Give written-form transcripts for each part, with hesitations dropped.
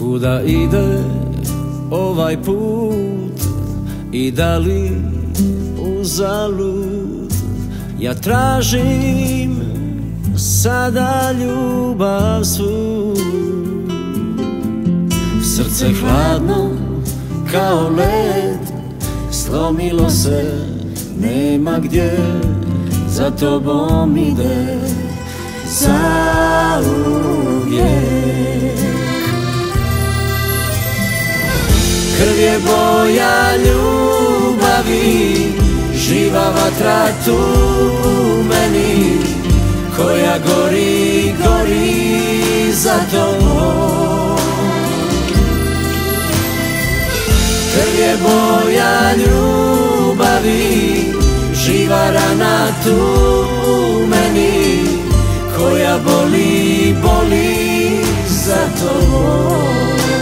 Kuda ide ovaj put i da li uzalud? Ja tražim sada ljubav svu. Srce hladno kao led, slomilo se, nema gdje, za tobom ide zauvijek. Krv je boja ljubavi, živa vatra tu u meni, koja gori, gori za tobom. Krv je boja ljubavi, živa rana tu u meni, koja boli, boli za tobom.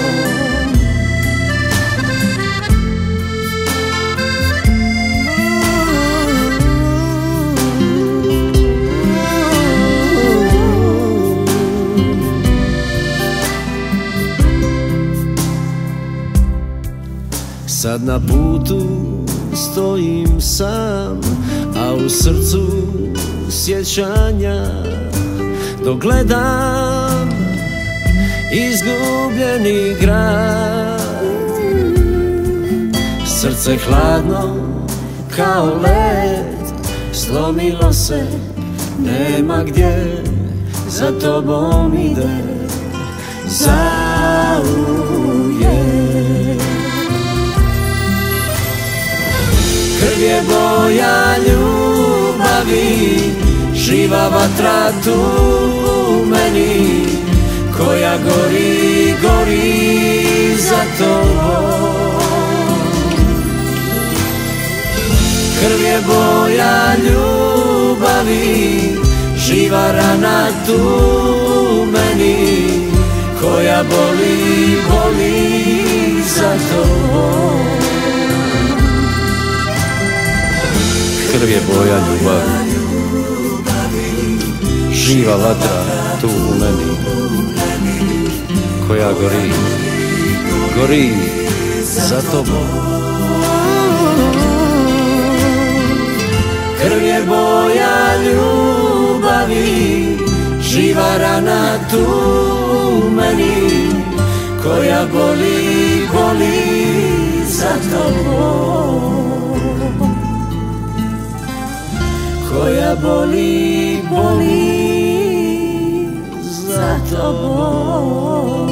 Sad na putu stojim sam, a u srcu sjećanja, dok gledam izgubljeni grad. Srce hladno kao led, slomilo se, nema gdje, za tobom ide zauvijek. Krv je boja ljubavi, živa vatra tu u meni, koja gori, gori za tobom. Krv je boja ljubavi, živa rana tu u meni, koja boli, boli za tobom. Krv je boja ljubavi, živa vatra tu u meni, koja gori, gori za tobom. Krv je boja ljubavi, živa rana tu u meni, koja boli, boli za tobom. Koja boli, boli za tobom.